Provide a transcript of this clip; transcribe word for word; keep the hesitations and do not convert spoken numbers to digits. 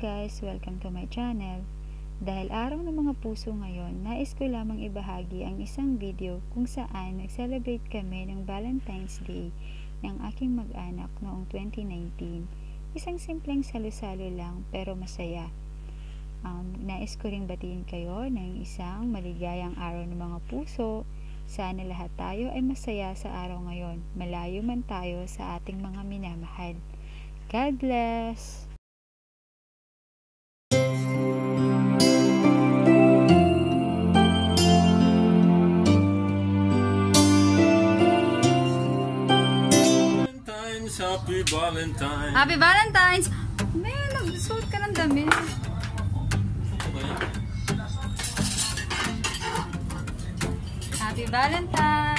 guys! Welcome to my channel. Dahil araw ng mga puso ngayon, nais ko lamang ibahagi ang isang video kung saan nag-celebrate kami ng Valentine's Day ng aking mag-anak noong twenty nineteen. Isang simpleng salo-salo lang pero masaya. Um, nais ko ring batiin kayo ng isang maligayang araw ng mga puso. Sana lahat tayo ay masaya sa araw ngayon, malayo man tayo sa ating mga minamahal. God bless! Happy Valentine! Happy Valentine's! May nagsuot ka ng damit. Happy Valentine!